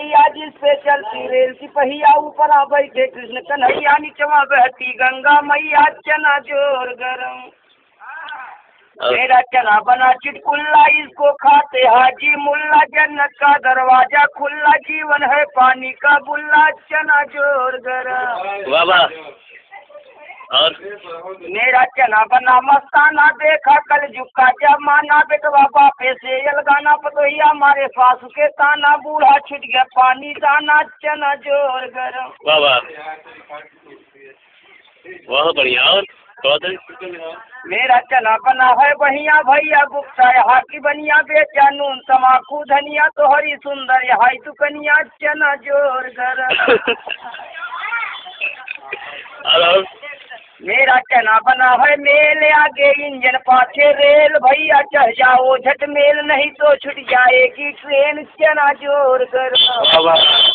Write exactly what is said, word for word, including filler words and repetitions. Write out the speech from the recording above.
या जिस पे चलती रेल सिपहिया ऊपर आ बैठे कृष्ण कन्हैया नीचवा बहती गंगा मैया चना जोर गरम। मेरा चना बना चिटकुल्ला इसको खाते हाजी मुल्ला जन्नत का दरवाजा खुला जीवन है पानी का बुल्ला चना जोर गरम। वाह वाह। और मेरा चना बना मस्ताना देखा कल झुका जमाना बेटवा बापे से अलगाना पतोहिया हमारे सासू के ताना बूढ़ा छिट गया पानी दाना चना जोर गरम। वाह वाह बहुत बढ़िया। और मेरा चना बना है बहिया भैया गुप्ता यहाँ की बनिया बेचा नून तमाकू धनिया तो हरी सुंदर यहाँ दुकनिया चना जोर गरम। और मेरा चना बना है मेल आगे इंजन पाछे रेल भैया चढ़ जाओ झट मेल नहीं तो छूट जाएगी ट्रेन चना जोर गरम।